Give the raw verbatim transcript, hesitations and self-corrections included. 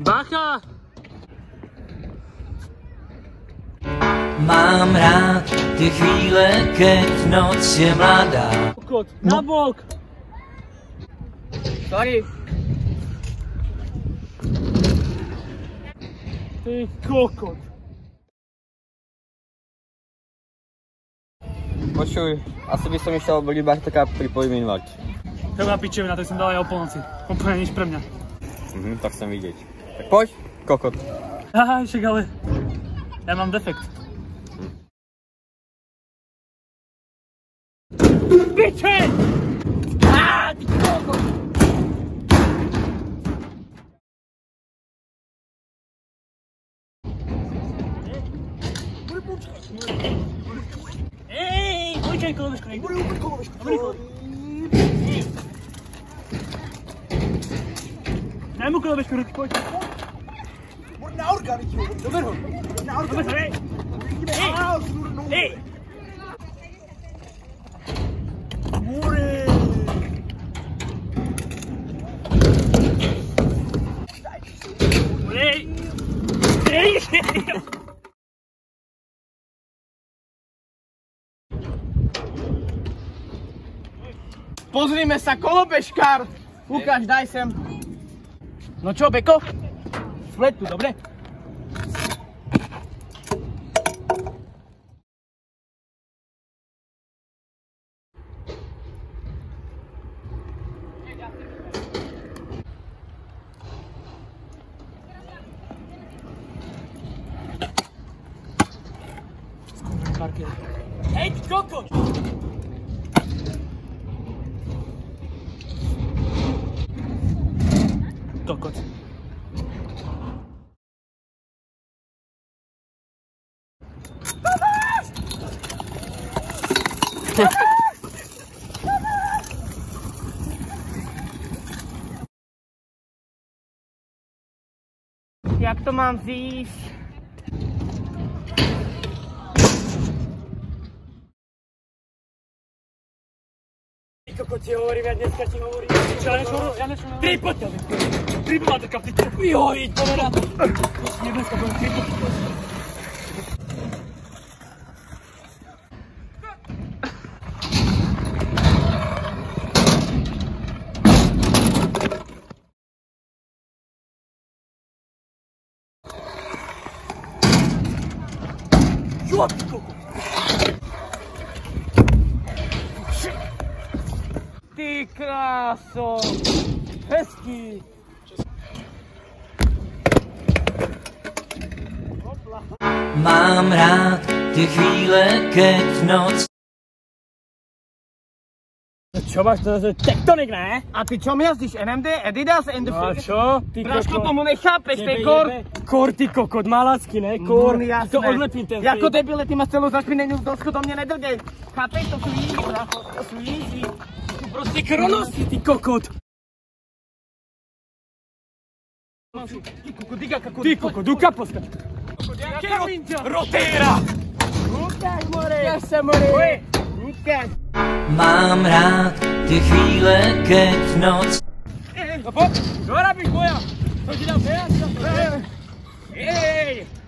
Bacha! Mám rád ty chvíle, keď noc je mladá. Kokot, na bok! Sorry. Ty kokot. Počuj, asi by som išiel do Liberteka pripojím invert. Treba pičevina, to som dal aj o polnoci. Úplne nič pre mňa. Mhm, tak chcem vidieť. Tak poď, kokot. Aha, však ale... Ja mám defekt. Piče! Á, ty kokot! Ej, počkaj kolobežku, nejde. Bude úplně kolobežku. Dobrý kolobežku. Daj mu kolobežku, ruky, pojď. Bude na orgány, tího. Dober ho. Na orgány. Dober ho, ej. Ej. Bude. Ej. Ej. Pozrime sa, kolobežkár! Lukáš, daj sem. No čo, Beko? Splet tu, dobre? Skúšam parkier. Hej, ty kokot! Kokot. Jak to mám vzít? Ty kokot, ti hovorím, ja dneska ti hovorím. Ja nešlo, ja nešlo. Tri, poď ťa. Tri, poď ťa, ty kokot. Jo, idď, povedať. Dneska poviem, tri, poď ťa. Jo, ty kokot. Ty kráso! Hezký! Mám rád ty chvíle, keď noc. Čo máš, to je tektonik, ne? A ty čo mi jazdíš? en em dé, Adidas, No čo? Ty Braško, kokot. tomu nechápeš, to je kor. Kor, ty kokot, malacky, ne? Kor, Mm, jasné. to odlepím ten Jako fit. debile, ty máš celou zašpinenú dosku, do mě nedrgej. Chápeš, to sú jízy, bracho, to sú jízy. Tu prostě kronosy, ty kokot. Ty kokot, diga, kako... Ty kokot, jdu kaposka. Jakého ninja? Rotéra. Ukáž, more. Ukáž se, more. Ukáž. Mám rád ty chvíle, keď noc. No pojď, dorabíš boja. To ti dám pejasť. Ej.